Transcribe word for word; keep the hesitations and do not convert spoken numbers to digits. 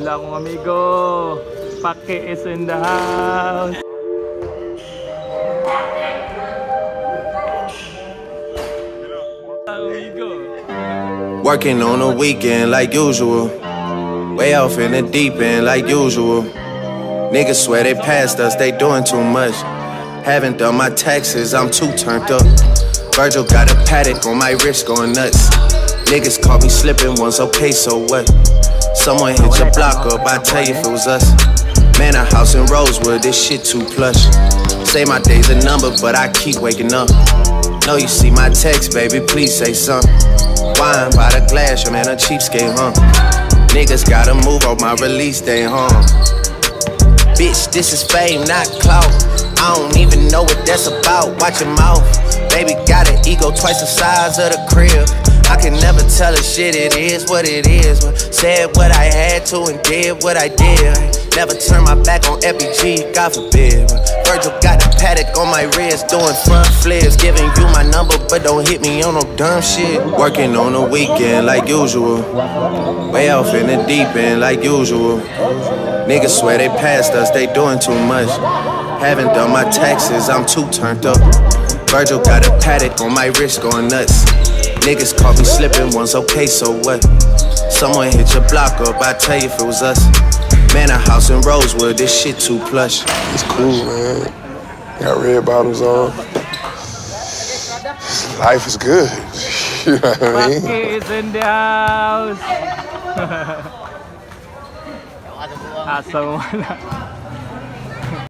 Wala akong amigo. Pake is in the house. Working on the weekend like usual. Way off in the deep end like usual. Niggas swear they passed us, they doing too much. Haven't done my taxes, I'm too turned up. Virgil got a paddock on my wrist going nuts. Niggas caught me slipping once, okay, so what? Someone hit your block up, I tell you if it was us. Man, a house in Rosewood, this shit too plush. Say my day's a number, but I keep waking up. Know you see my text, baby, please say something. Wine by the glass, your man a cheapskate, huh? Niggas gotta move on my release day, huh? Bitch, this is fame, not clout. I don't even know what that's about, watch your mouth. Baby got an ego twice the size of the crib. I can never tell a shit, it is what it is. But said what I had to and did what I did. Never turn my back on F B G, God forbid. Virgil got a paddock on my wrist, doing front flips. Giving you my number, but don't hit me on no dumb shit. Working on the weekend like usual. Way off in the deep end like usual. Niggas swear they passed us, they doing too much. Haven't done my taxes, I'm too turned up. Virgil got a paddock on my wrist going nuts. Niggas caught me slipping once, okay, so what? Someone hit your block up, I tell you if it was us. Man, a house in Rosewood, this shit too plush. It's cool, man. Got red bottoms on. Life is good. You know what I mean? Pake is in the house. Asa mo na.